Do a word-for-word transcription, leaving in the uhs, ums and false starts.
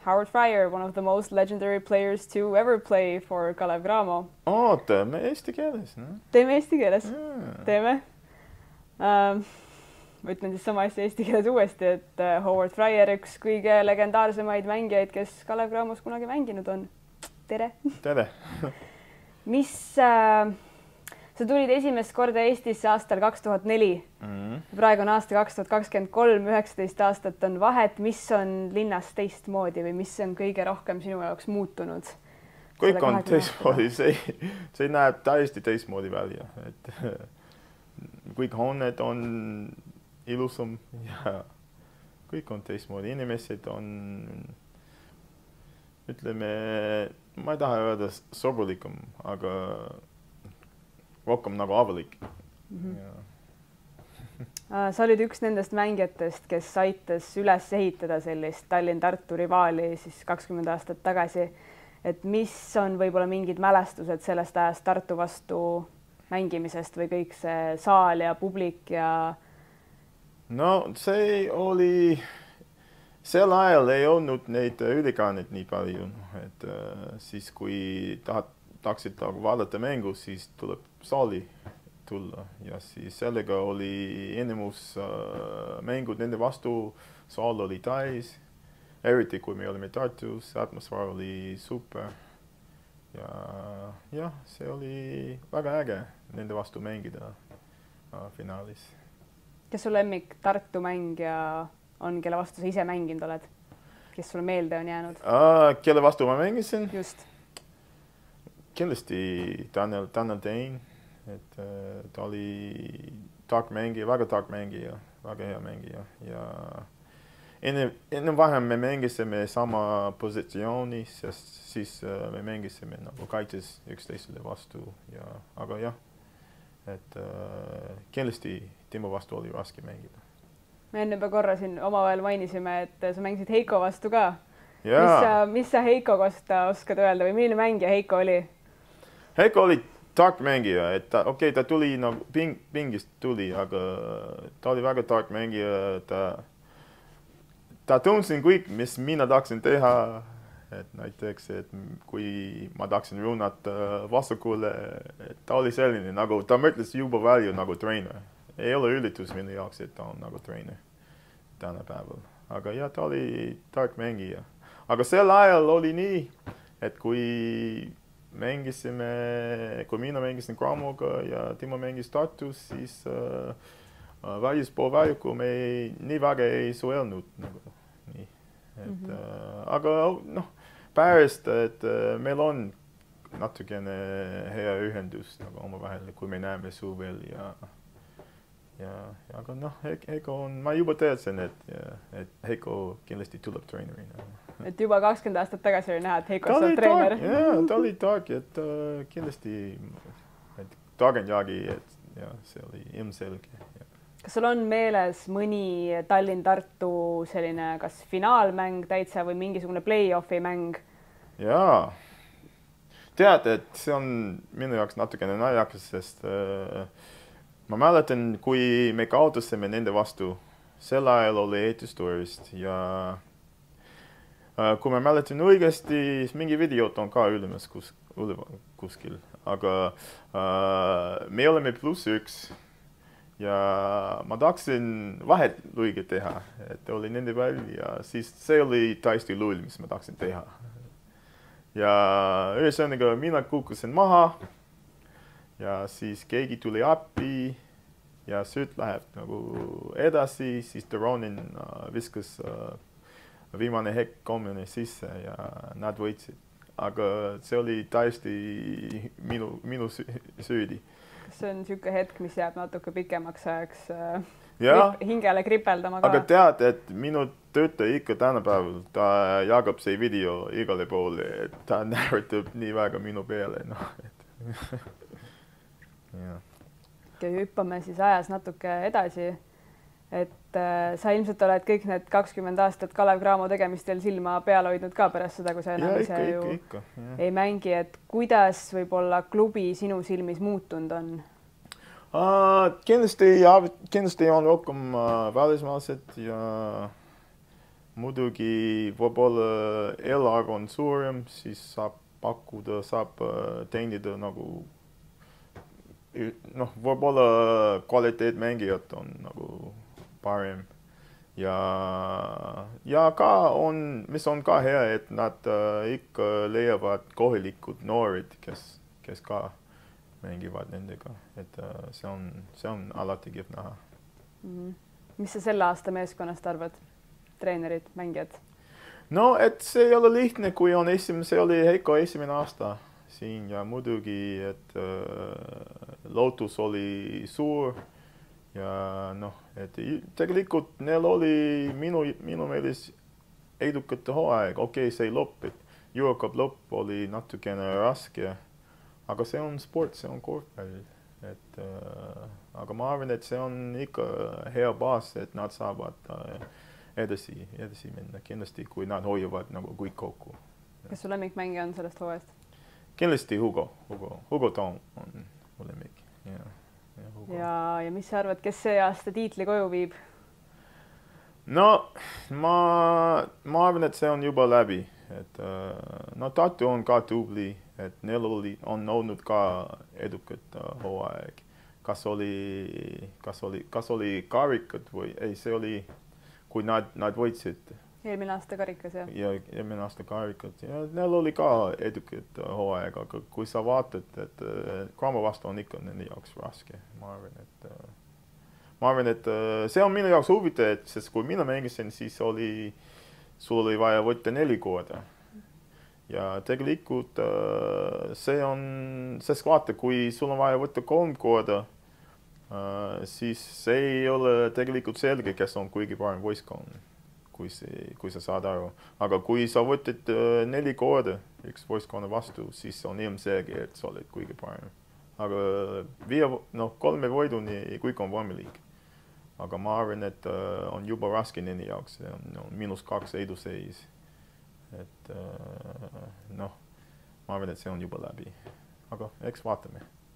Howard Fryer, one of the most legendary players to ever play for Kalev Cramo. Oota, me eesti keeles, no? Teeme eesti keeles. Yeah. Teeme. Um, ma ütlen siis sama asja eesti keeles uuesti, et Howard Fryer, üks kõige legendaarsemaid mängijaid, kes Kalev Cramos kunagi mänginud on. Tere! Tere! Mis... Uh, sa tulid esimest korda Eestisse aastal kaks tuhat neli. Mm. Praegu on aasta kaks tuhat kakskümmend kolm, üheksateist aastat on vahet. Mis on linnas teistmoodi või mis on kõige rohkem sinu jaoks muutunud? Kõik on teistmoodi, see, see näeb täiesti teistmoodi välja. Et, kõik hooned on ilusam ja kõik on teistmoodi. Inimesed on, ütleme, ma ei taha öelda sobulikum, aga rohkem nagu avalik. Mm-hmm. Ja. Sa olid üks nendest mängijatest, kes aitas üles ehitada sellist Tallinn-Tartu rivaali siis kakskümmend aastat tagasi. Et mis on võib-olla mingid mälestused sellest ajast Tartu vastu mängimisest või kõik see saal ja publik ja... No see oli... Sel ajal ei olnud neid ülekaanet nii palju. Et äh, siis kui tahad taksid vaadata mängu, siis tuleb saali tulla ja siis sellega oli enemus äh, mängud nende vastu, saal oli täis, eriti kui me olime Tartus, atmosfäär oli super ja jah, see oli väga äge nende vastu mängida äh, finaalis. Kes sul lemmik Tartu mängija on, kelle vastu sa ise mänginud oled? Kes sulle meelde on jäänud? Uh, kelle vastu ma mängisin? Just. Kindlasti Daniel, Daniel Dane, et uh, ta oli tark mängija, väga tark mängija, väga hea mängija ja enne, enne vähem me mängisime sama positsiooni, sest siis uh, me mängisime nagu kaitses üksteisele vastu ja, aga jah, et uh, kindlasti Timo vastu oli raske mängida. Me enne juba korra siin omavahel mainisime, et sa mängisid Heiko vastu ka. Ja. Mis sa, mis sa Heiko kohta oskad öelda või milline mängija Heiko oli? Heiko oli tark mängija, et ta, okei, okay, ta tuli nagu ping, pingist tuli, aga ta oli väga tark mängija. Ta, ta tundsin kõik, mis mina tahaksin teha, et näiteks, et kui ma tahaksin rünnata vastakule, et ta oli selline, nagu ta mõtles juba välja nagu treener. Ei ole ülitus minu jaoks, et ta on nagu treener tänapäeval. Aga jah, ta oli tark mängija. Aga sel ajal oli nii, et kui mängisime, kui mina mängisin Cramoga ja Timo mängis Tartus, siis uh, välispool väljaku me ei, nii väga ei suhelnud. Nagu, nii. Et, mm -hmm. uh, aga noh, pärast, et uh, meil on natukene hea ühendus nagu omavahel, kui me näeme suvel ja ja, ja aga noh, Heiko on, ma juba teadsin, et, et Heiko kindlasti tuleb treenerina. Et juba kakskümmend aastat tagasi oli näha, et Heiko on treener. Jaa, ta oli tark, et uh, kindlasti targendjagi, et ja, see oli ilmselge. Ja. Kas sul on meeles mõni Tallinn-Tartu selline kas finaalmäng täitsa või mingisugune play-offi mäng? Jaa. Tead, et see on minu jaoks natukene naljakas, sest uh, ma mäletan, kui me kaotasime nende vastu, sel ajal oli ehitusturist ja uh, kui ma mäletan õigesti, siis mingi videot on ka ülemas kus, kuskil, aga uh, me oleme pluss üks ja ma tahaksin vahet lõige teha, et oli nende väl ja siis see oli täiesti lull, mis ma tahaksin teha. Ja ühesõnaga mina kukkusin maha. Ja siis keegi tuli appi ja sööt läheb nagu edasi, siis Doronin uh, viskas uh, viimane hetk kolmene sisse ja nad võitsid. Aga see oli täiesti minu, minu süüdi. Kas see on niisugune hetk, mis jääb natuke pikemaks ajaks uh, ja, hingele kripeldama ka? Aga tead, et minu töötaja ikka tänapäeval, ta jagab see video igale poole, et ta nääritab nii väga minu peale. No, et Ja. Okay, hüppame siis ajas natuke edasi, et äh, sa ilmselt oled kõik need kakskümmend aastat Kalev Cramo tegemistel silma peal hoidnud ka pärast seda, kui sa enam ise ju ikka, ikka, ei mängi, et kuidas võib-olla klubi sinu silmis muutunud on? Uh, kindlasti, kindlasti on rohkem uh, välismaalased ja muidugi võib-olla eelarve on suurem, siis saab pakkuda, saab teenida nagu noh, võib-olla kvaliteetmängijad on nagu parem. Ja, ja ka on, mis on ka hea, et nad uh, ikka leiavad kohalikud noored, kes, kes ka mängivad nendega. Et uh, see on, see on alati kihvt näha. Mm-hmm. Mis sa selle aasta meeskonnast arvad? Treenerid, mängijad? No, et see ei ole lihtne, kui on esimene, see oli Heiko esimene aasta siin ja muidugi, et uh, lootus oli suur. Ja noh, et tegelikult neil oli minu, minu meeles edukate hooaeg. Okei, okay, see lõpp, et Eurocup lõpp oli natukene raske, aga see on sport, see on korvpall. Et, uh, aga ma arvan, et see on ikka hea baas, et nad saavad uh, edasi, edasi minna. Kindlasti, kui nad hoiavad nagu kõik kokku. Kas su lemmikmängija on sellest hooajast? Kindlasti Hugo. Hugo, Hugo Toom on mu lemmik. Yeah. Ja, ja mis sa arvad, kes see aasta tiitli koju viib? No, ma, ma arvan, et see on juba läbi. Et, uh, no, Tartu on ka tubli, et neil oli, on olnud ka edukat uh, hooaeg. Kas oli, kas oli, kas oli karikad või ei, see oli, kui nad, nad võitsid. Eelmine aasta karikas, jah? Ja eelmine aasta karikat. Ja neil oli ka edukat hooaeg, aga kui sa vaatad, et uh, Graamo vastu on ikka nende jaoks raske. Ma arvan, et, uh, ma arvan, et uh, see on minu jaoks huvitav, et sest kui mina mängisin, siis oli, sul oli vaja võtta neli korda. Ja tegelikult uh, see on, sest vaata, kui sul on vaja võtta kolm korda, uh, siis see ei ole tegelikult selge, kes on kuigi parem võistkond. Kui, see, kui sa saad aru. Aga kui sa võtad uh, neli korda üks võistkonna vastu, siis on ilmselge, et sa oled kuigi parem. Aga viie, no, kolme võiduni kõik on võimalik. Aga ma arvan, et uh, on juba raske nende jaoks. On no, miinus kaks eduseis. Et uh, noh, ma arvan, et see on juba läbi. Aga eks vaatame.